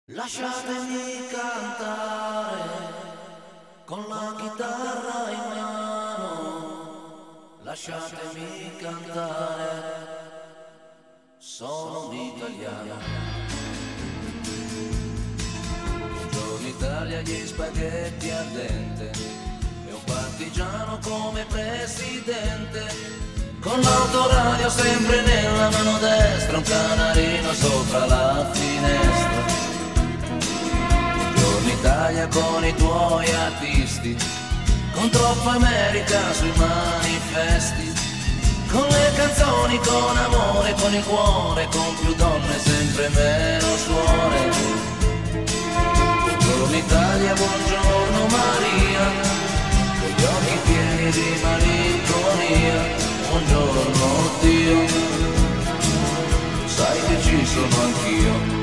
Lasciatemi cantare con la chitarra in mano, lasciatemi cantare, sono un italiano. Buongiorno Italia, gli spaghetti al dente e un partigiano come presidente, con l'autoradio sempre nella mano destra, un canarino sopra la finestra. Italia con i tuoi artisti, con troppa America sui manifesti, con le canzoni, con amore, con il cuore, con più donne, sempre meno suore. Buongiorno Italia, buongiorno Maria, con gli occhi pieni di malinconia. Buongiorno Dio, sai che ci sono anch'io.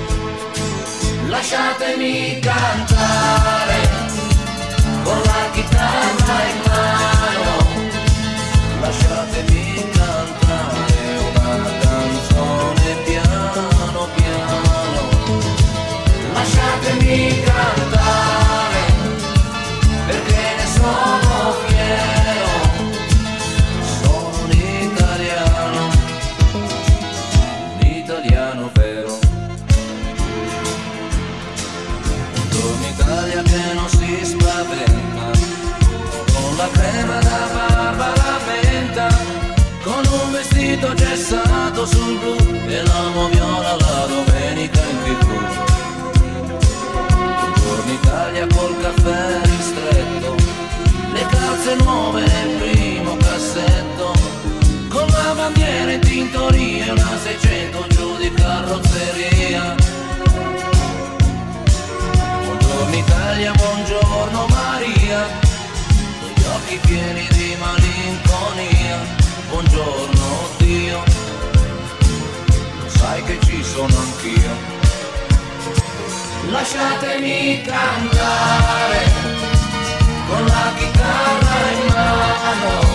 Lasciatemi cantare con la chitarra in mano, lasciatemi cantare una canzone piano piano, lasciatemi cantare perché ne sono fiero, sono un italiano vero. Un'Italia che non si spaventa, con la crema da barba alla menta, con un vestito gessato sul blu e l'amo viola la domenica in TV. Buongiorno Italia col caffè ristretto, le calze nuove nel primo cassetto, con la bandiera in tintoria e una 600 giù di carrozzeria. Buongiorno Italia, buongiorno Maria, con gli occhi pieni di malinconia. Buongiorno Dio, sai che ci sono anch'io. Lasciatemi cantare con la chitarra in mano,